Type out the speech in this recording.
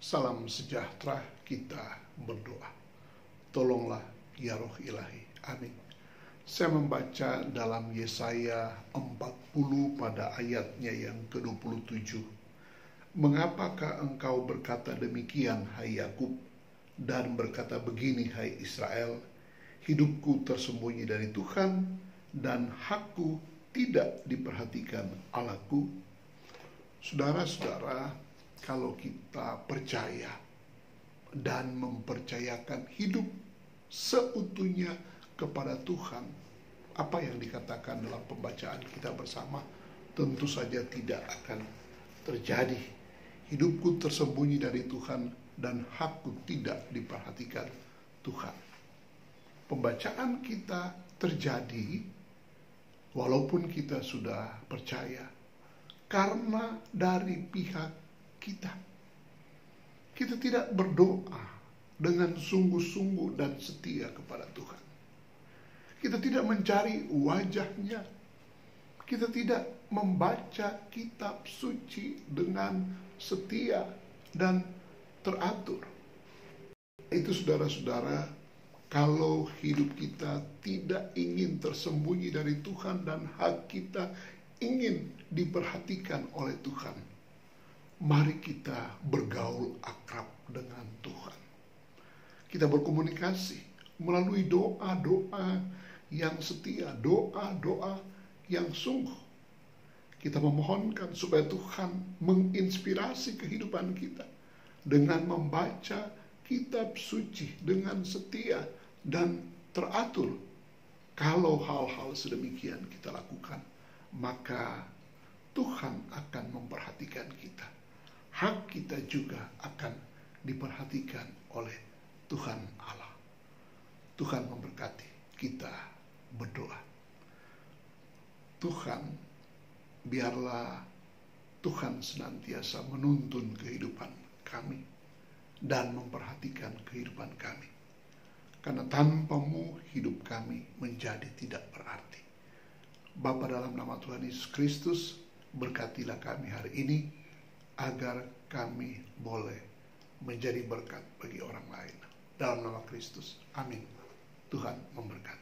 Salam sejahtera, kita berdoa. Tolonglah ya Roh Ilahi. Amin. Saya membaca dalam Yesaya 40 pada ayatnya yang ke-27. Mengapakah engkau berkata demikian, hai Yakub, dan berkata begini, hai Israel, hidupku tersembunyi dari Tuhan, dan hakku tidak diperhatikan Allahku. Saudara-saudara, kalau kita percaya dan mempercayakan hidup seutuhnya kepada Tuhan, apa yang dikatakan dalam pembacaan kita bersama tentu saja tidak akan terjadi. Hidupku tersembunyi dari Tuhan dan hakku tidak diperhatikan Tuhan. Pembacaan kita terjadi walaupun kita sudah percaya, karena dari pihak kita tidak berdoa dengan sungguh-sungguh dan setia kepada Tuhan. Kita tidak mencari wajahnya. Kita tidak membaca kitab suci dengan setia dan teratur. Itu saudara-saudara, kalau hidup kita tidak ingin tersembunyi dari Tuhan dan hak kita ingin diperhatikan oleh Tuhan, mari kita bergaul akrab dengan Tuhan. Kita berkomunikasi melalui doa-doa yang setia, doa-doa yang sungguh. Kita memohonkan supaya Tuhan menginspirasi kehidupan kita dengan membaca kitab suci dengan setia dan teratur. Kalau hal-hal sedemikian kita lakukan, maka Tuhan akan memperhatikan kita. Hak kita juga akan diperhatikan oleh Tuhan Allah. Tuhan memberkati. Kita berdoa. Tuhan, biarlah Tuhan senantiasa menuntun kehidupan kami dan memperhatikan kehidupan kami. Karena tanpa-Mu hidup kami menjadi tidak berarti. Bapa, dalam nama Tuhan Yesus Kristus, berkatilah kami hari ini agar kami boleh menjadi berkat bagi orang lain. Dalam nama Kristus. Amin. Tuhan memberkati.